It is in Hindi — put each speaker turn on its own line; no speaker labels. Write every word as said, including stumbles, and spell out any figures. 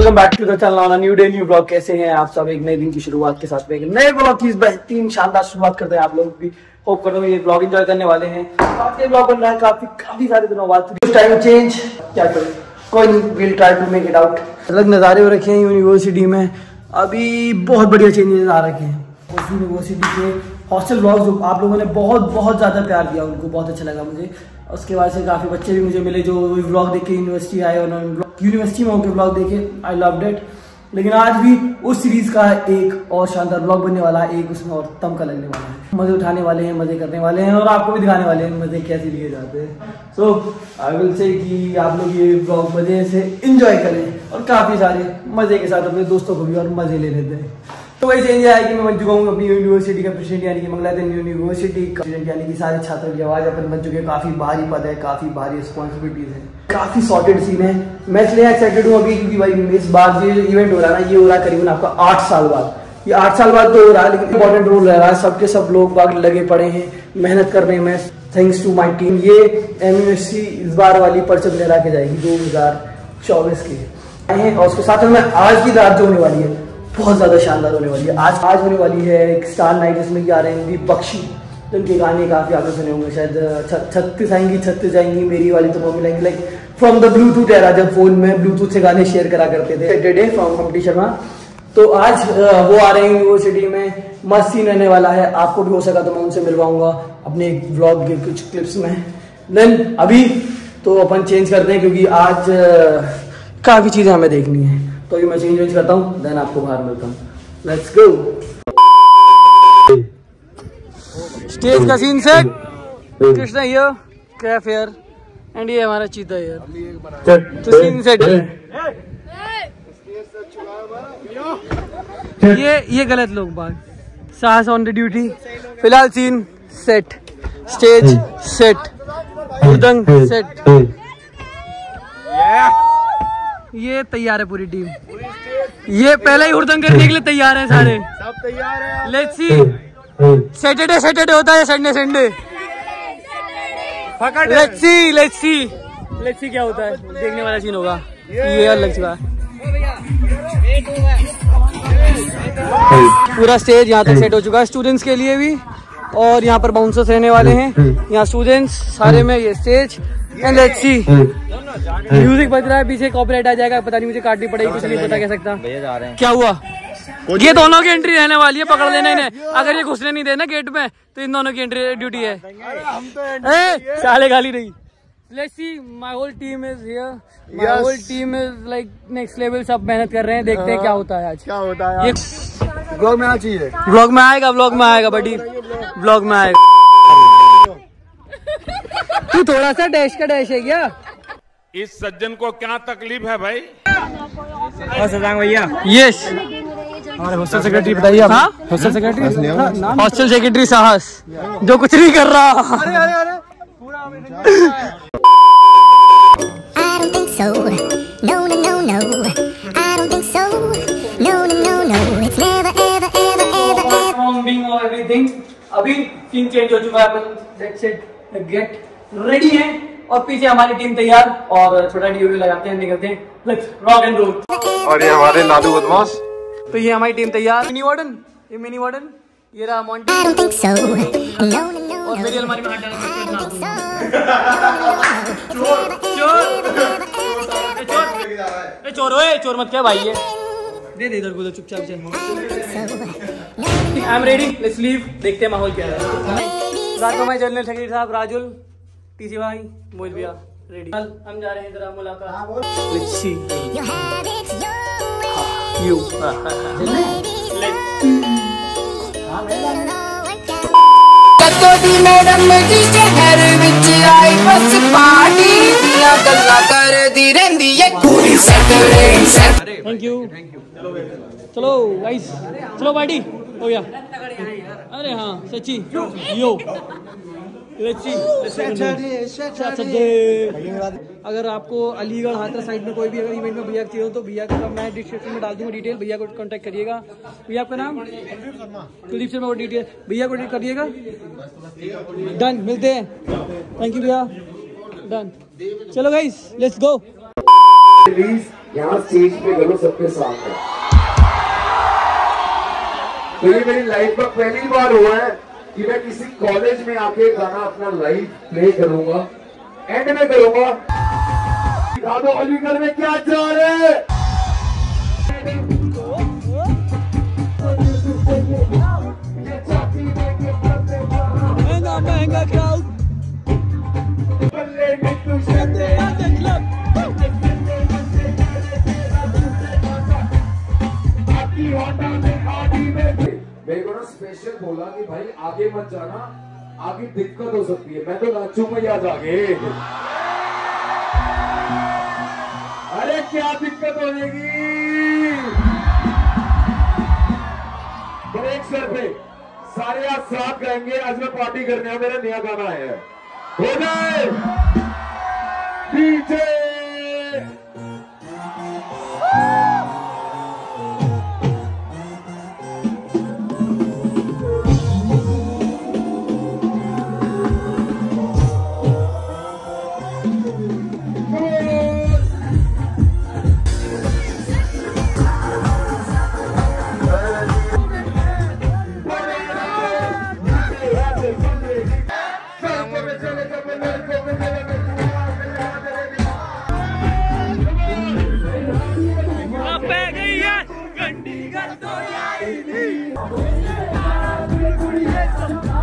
Welcome back to the channel, new day new blog. कैसे हैं आप सब? एक नए दिन की शुरुआत के साथ एक नए ब्लॉग की बेहतरीन शानदार शुरुआत करते हैं। आप लोग भी होप करते हैं ये ब्लॉग एंजॉय करने वाले हैं। आज ये ब्लॉग बन रहा है काफी काफी सारे दिनों बाद। टाइम चेंज क्या करें, कोई नहीं, will try to make it out. अलग नज़ारे हो रखे हैं यूनिवर्सिटी में, अभी बहुत बढ़िया चेंजेस आ रखे हैं। उस यूनिवर्सिटी के हॉस्टल ब्लॉग जो आप लोगों ने बहुत बहुत ज़्यादा प्यार दिया, उनको बहुत अच्छा लगा मुझे। उसके बाद से काफ़ी बच्चे भी मुझे मिले जो ब्लॉग देख के यूनिवर्सिटी आए, उन्होंने यूनिवर्सिटी में होकर ब्लॉग देखे। I loved it. लेकिन आज भी उस सीरीज़ का एक और शानदार ब्लॉग बनने वाला है, एक उसमें और तम का लगने वाला है। मज़े उठाने वाले हैं, मज़े करने वाले हैं और आपको भी दिखाने वाले हैं मज़े कैसे लिए जाते हैं। सो आई विल से कि आप लोग ये ब्लॉग मज़े से इंजॉय करें और काफ़ी सारे मज़े के साथ अपने दोस्तों को भी और मज़े ले लेते हैं। तो वही चेंज है कि मैं बन चुका हूँ अपनी यूनिवर्सिटी का प्रेसिडेंट, यानी कि मंगलाधन यूनिवर्सिटी का प्रेसिडेंट, यानी कि सारे छात्रों की आवाज अपन बन चुके हैं। काफी भारी पद है, काफी भारी रिस्पॉन्सिबिलिटीज है, काफी सॉर्टेड सीन है। मैं इसलिए एक्साइटेड हूँ अभी क्योंकि भाई इस बार ये इवेंट हो रहा है ना, ये हो रहा है करीबन आपका आठ साल बाद। ये आठ साल बाद तो हो रहा है, लेकिन इंपॉर्टेंट रोल रह रहा है। सबके सब लोग बाग लगे पड़े हैं मेहनत करने में। Thanks to my team. ये एमयूएससी इस बार वाली परचम लहरा के जाएगी दो हजार चौबीस की। और उसके साथ में आज की रात जो होने वाली है बहुत ज्यादा शानदार होने वाली है। आज आज होने वाली है एक स्टार नाइट, इसमें क्या रहे हैं बख्शी, जिनके गाने काफी आपने सुने होंगे शायद। छत्तीस आएंगी छत्तीस जाएंगी मेरी वाली तो मम्मी लाएंगी, like from the Bluetooth era, जब फोन में ब्लूटूथ से गाने शेयर करा करते थे। Day from Kampti Sharma. तो आज वो आ रहे हैं यूनिवर्सिटी में, मस्त सीन रहने वाला है। आपको भी हो सका तो मैं उनसे मिलवाऊंगा अपने एक व्लॉग के कुछ क्लिप्स में। देन अभी तो अपन चेंज करते हैं क्योंकि आज काफी चीजें हमें देखनी है। तो ये मैं चेंज वेंज करता हूँ, देन आपको बाहर मिलता हूँ। Let's go. स्टेज का scene set, Krishna here, Kaif here and ये हमारा चीता हियर। तो सीन सेट है। ये ये गलत लोग बात। Sahas on the duty. फिलहाल सीन सेट, स्टेज सेट, मृदंग सेट। ये तैयार है पूरी टीम। ये पहले ही हुड़दंग करने के लिए तैयार है सारे, सब तैयार है। Let's see. सैटरडे सैटरडे होता है, Sunday Sunday. Let's see let's see let's see क्या होता है, देखने वाला सीन होगा। ये अलग चुका पूरा स्टेज यहाँ तक सेट हो चुका है स्टूडेंट्स के लिए भी, और यहाँ पर बाउंसर्स रहने वाले हैं। यहाँ स्टूडेंट्स सारे में ये stage. And let's see, music बज रहा है पीछे, कॉपीराइट आ जाएगा, पता नहीं मुझे काटनी पड़ेगी, कुछ नहीं पता कह सकता। क्या हुआ? ये दोनों की एंट्री रहने वाली है, पकड़ लेना इन्हें। अगर ये घुसने नहीं देना गेट में तो इन दोनों की एंट्री ड्यूटी है। साले गाली नहीं। Let's see, my whole team is here, my whole team is like next level. सब मेहनत कर रहे हैं, देखते हैं क्या होता है आज। क्या होता है ये ब्लॉग में आना चाहिए। ब्लॉग में आएगा, ब्लॉग में आएगा बड़ी, ब्लॉग में आएगा। तू थोड़ा सा डैश का डैश है क्या?
इस सज्जन को क्या तकलीफ है भाई?
भैया
यस,
हमारे हॉस्टल सेक्रेटरी बताइए आप। हाँ? हॉस्टल सेक्रेटरी,
हॉस्टल सेक्रेटरी साहस जो कुछ नहीं कर रहा।
अरे अरे अरे
अभी सीन चेंज हो चुका है, लेट्स गेट रेडी है और पीछे हमारी टीम तैयार, और छोटा डीओ लगाते हैं, निकलते हैं। Let's rock and roll.
और ये हमारे नादू बदमाश।
तो ये हमारी टीम तैयार। मिनी वार्डन, ये मिनी वार्डन, ये रहा मॉन्टी। और मेरी अलमारी में हाथ डाल। चोर चोर चोर ओए चोर मत क्या भाई, ये दे दे इधर को चुपचाप चल। I am ready, let's leave. देखते हैं माहौल क्या है। रात को मैं जनरल सेक्रेटरी साहब राजुल, टीसी भाई, मोहित भैया रेडी। हम जा रहे हैं जरा मुलाकात। Let's see you.
कतोदी मैडम जी शहर विच आई बस पार्टी दियां गल्लां करदी रहंदी है पूरी सैटरडे।
Thank you. चलो गाइस, चलो पार्टी हो गया। अरे हाँ सच्ची यो। अगर आपको अलीगढ़ हाथरस साइड में कोई भी अगर इवेंट में भैया चाहिए हो तो भैया का मैं डिस्क्रिप्शन में डाल दूंगा डिटेल, भैया को कांटेक्ट करिएगा। भैया आपका नाम? कुलदीप शर्मा। डिटेल भैया को करिएगा। डन, मिलते हैं। थैंक यू भैया, डन। चलो गाइस लेट्स गो।
प्लीज यहाँ स्टेज पे करो सबके सामने। तो ये मेरी लाइफ का पहली बार हुआ है कि मैं किसी कॉलेज में आके गाना अपना लाइव प्ले करूंगा, एंड में करूंगा। दिखा दो अलीगढ़ में क्या जा रहे हैं। महंगा महंगा क्राउड मेरे को ना स्पेशल बोला कि भाई आगे मत जाना, आगे दिक्कत हो सकती है। मैं तो नाचूंगा याद आगे। अरे क्या दिक्कत हो जाएगी। ब्रेक सर पे सारे आज साथ गाएंगे। आज मैं पार्टी करने मेरा नया गाना आया है। हो जाए डीजे
तो